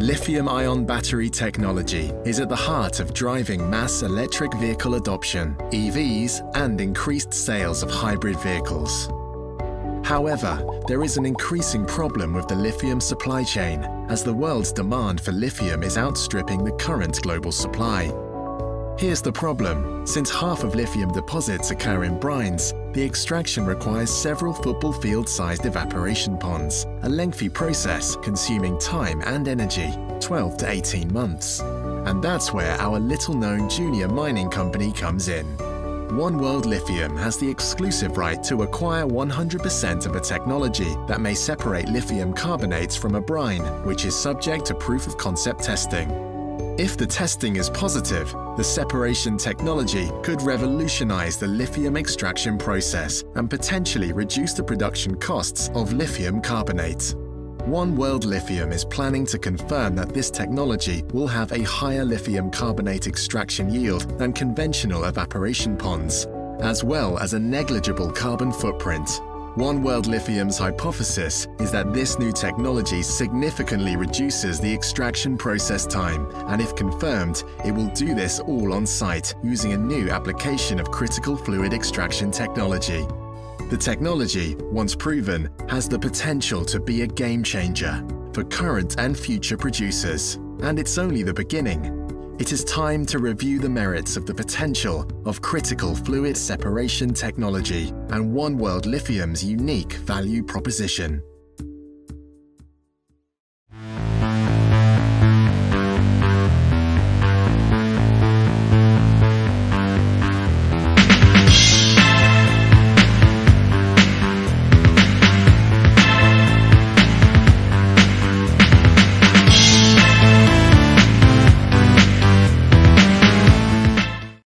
Lithium-ion battery technology is at the heart of driving mass electric vehicle adoption, EVs, and increased sales of hybrid vehicles. However, there is an increasing problem with the lithium supply chain, as the world's demand for lithium is outstripping the current global supply. Here's the problem. Since half of lithium deposits occur in brines, the extraction requires several football field-sized evaporation ponds, a lengthy process consuming time and energy, 12 to 18 months. And that's where our little-known junior mining company comes in. One World Lithium has the exclusive right to acquire 100% of a technology that may separate lithium carbonates from a brine, which is subject to proof-of-concept testing. If the testing is positive, the separation technology could revolutionize the lithium extraction process and potentially reduce the production costs of lithium carbonate. One World Lithium is planning to confirm that this technology will have a higher lithium carbonate extraction yield than conventional evaporation ponds, as well as a negligible carbon footprint. One World Lithium's hypothesis is that this new technology significantly reduces the extraction process time, and if confirmed, it will do this all on site using a new application of critical fluid extraction technology. The technology, once proven, has the potential to be a game changer for current and future producers, and it's only the beginning. It is time to review the merits of the potential of critical fluid separation technology and One World Lithium's unique value proposition.